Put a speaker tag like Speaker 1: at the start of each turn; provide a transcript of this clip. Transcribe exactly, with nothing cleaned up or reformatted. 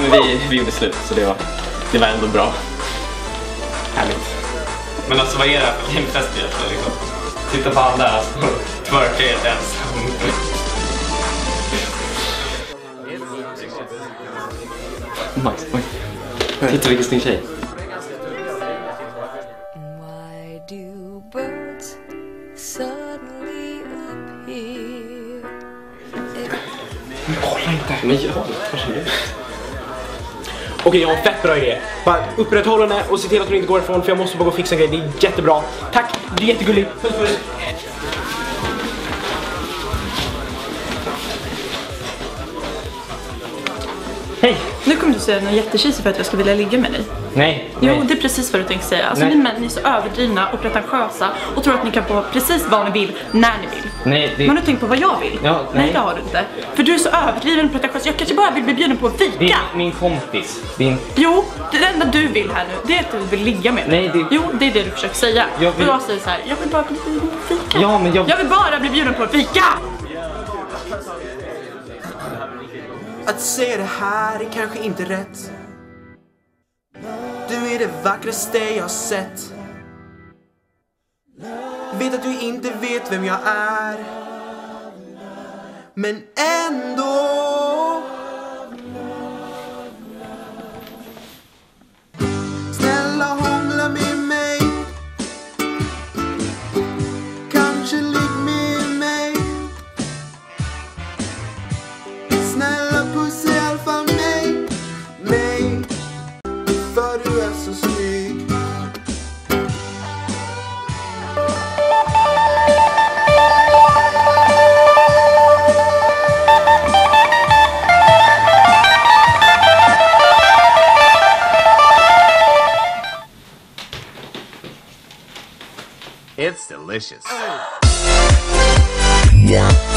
Speaker 1: men vi, vi gjorde slut så det var, det var ändå bra. Härligt. Men alltså vad är det här för hemfest egentligen liksom? Titta på alla där och twerka helt ensam. Max, oj. Titta vilken snygg tjej.
Speaker 2: Why do birds suddenly appear?
Speaker 1: Men kolla inte. Men jag har
Speaker 3: Okej, jag har en fett bra idé. Bara upprätthåll henne och se till att hon inte går ifrån, för jag måste bara gå och fixa en grej. Det är jättebra. Tack, du är jättegullig. Puss, puss.
Speaker 4: Hej! Nu kommer du säga något jättekysigt för att jag ska vilja ligga med dig.
Speaker 1: Nej,
Speaker 4: Jo,
Speaker 1: nej.
Speaker 4: det är precis vad du tänkte säga. Alltså
Speaker 1: Nej.
Speaker 4: ni män är så överdrivna och pretentiösa och tror att ni kan få precis vad ni vill, när ni vill.
Speaker 1: Nej, det...
Speaker 4: Men du tänkt på vad jag vill?
Speaker 1: Ja, nej.
Speaker 4: nej, det har du inte. För du är så överdriven och pretentiös. Jag kanske bara vill bli bjuden på en fika.
Speaker 1: Det är min kompis. Din...
Speaker 4: Jo, det enda du vill här nu, det är att du vill ligga med mig.
Speaker 1: Nej, det...
Speaker 4: Jo, det är det du försöker säga.
Speaker 1: Jag vill...
Speaker 4: Och jag säger så här, jag vill bara bli bjuden på en fika.
Speaker 1: Ja, men jag...
Speaker 4: Jag vill bara bli bjuden på en fika!
Speaker 5: Att säga det här är kanske inte rätt. Du är det vackraste jag har sett. Vet att du inte vet vem jag är, men ändå. Snälla hångla med mig. Kanske ligg med mig. Snälla pussa i alla fall mig, mig, för du är så snygg.
Speaker 6: It's delicious.
Speaker 5: Yeah.